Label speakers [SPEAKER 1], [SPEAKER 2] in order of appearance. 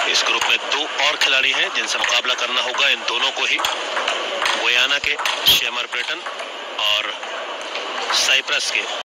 [SPEAKER 1] इस ग्रुप में 2 और खिलाड़ी हैं जिनसे मुकाबला करना होगा इन दोनों को ही, गुयाना के शेमर ब्रेटन और साइप्रस के